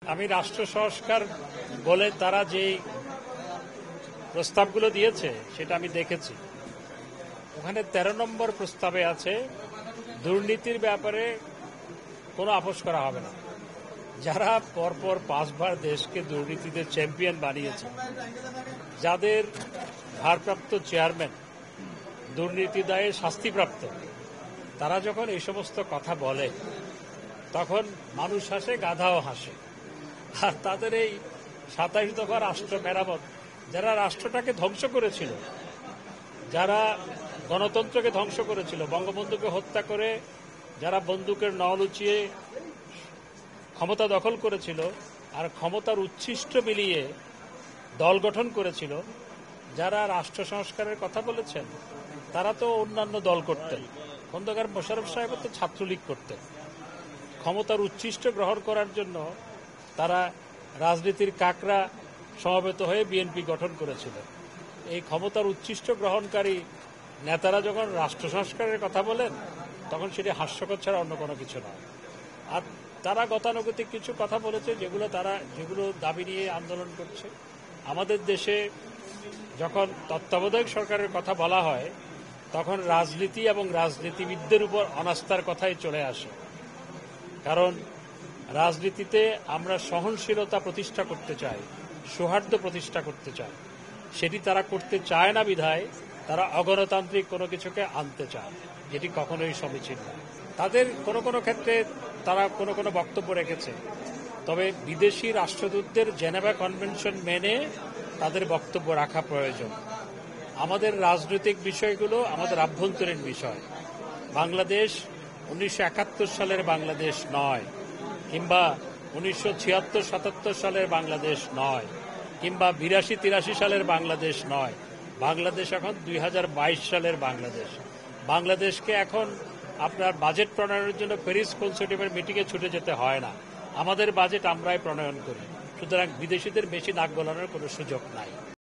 আমি রাষ্ট্র সংস্কার বলে তারা যে প্রস্তাবগুলো দিয়েছে সেটা আমি দেখেছি। ওখানে 13 নম্বর প্রস্তাবে আছে দুর্নীতির ব্যাপারে কোনো আপোষ করা হবে না। যারা পরপর 5 বার দেশকে দুর্নীতিতে চ্যাম্পিয়ন বানিয়েছে, যাদের ভারপ্রাপ্ত চেয়ারম্যান দুর্নীতি দায়ে শাস্তিপ্রাপ্ত, তারা যখন এই সমস্ত কথা বলে তখন মানুষ হাসে, গাধাও হাসে। আর তাদের এই 27 দফা রাষ্ট্র মেরামত, যারা রাষ্ট্রটাকে ধ্বংস করেছিল, যারা গণতন্ত্রকে ধ্বংস করেছিল, বঙ্গবন্ধুকে হত্যা করে যারা বন্দুকের নল উঁচিয়ে ক্ষমতা দখল করেছিল আর ক্ষমতার উচ্ছিষ্ট বিলিয়ে দল গঠন করেছিল, যারা রাষ্ট্র সংস্কারের কথা বলেছেন তারা তো অন্যান্য দল করতেন। খন্দকার মোশাররফ সাহেব তো ছাত্রলীগ করতেন। ক্ষমতার উচ্ছিষ্ট গ্রহণ করার জন্য তারা রাজনীতির কাকড়া সমবেত হয়ে বিএনপি গঠন করেছিল। এই ক্ষমতার উচ্ছিষ্ট গ্রহণকারী নেতারা যখন রাষ্ট্র সংস্কারের কথা বলেন তখন সেটি হাস্যকর ছাড়া অন্য কোনো কিছু নয়। আর তারা গতানুগতিক কিছু কথা বলেছে যেগুলো দাবি নিয়ে আন্দোলন করছে। আমাদের দেশে যখন তত্ত্বাবধায়ক সরকারের কথা বলা হয় তখন রাজনীতি এবং রাজনীতিবিদদের উপর অনাস্থার কথাই চলে আসে। কারণ রাজনীতিতে আমরা সহনশীলতা প্রতিষ্ঠা করতে চাই, সৌহার্দ্য প্রতিষ্ঠা করতে চাই। সেটি তারা করতে চায় না বিধায় তারা অগণতান্ত্রিক কোনো কিছুকে আনতে চায়, যেটি কখনোই সমীচীন নয়। তাদের কোনো কোনো ক্ষেত্রে তারা কোনো কোনো বক্তব্য রেখেছে, তবে বিদেশি রাষ্ট্রদূতদের জেনেভা কনভেনশন মেনে তাদের বক্তব্য রাখা প্রয়োজন। আমাদের রাজনৈতিক বিষয়গুলো আমাদের আভ্যন্তরীণ বিষয়। বাংলাদেশ 1971 সালের বাংলাদেশ নয়, কিংবা 1976-77 সালের বাংলাদেশ নয়, কিংবা 82-83 সালের বাংলাদেশ নয়। বাংলাদেশ এখন 2022 সালের বাংলাদেশ। বাংলাদেশকে এখন আপনার বাজেট প্রণয়নের জন্য প্যারিস কনসোর্টিয়ামের মিটিংয়ে ছুটে যেতে হয় না। আমাদের বাজেট আমরাই প্রণয়ন করি। সুতরাং বিদেশিদের বেশি নাক গলানোর কোনো সুযোগ নাই।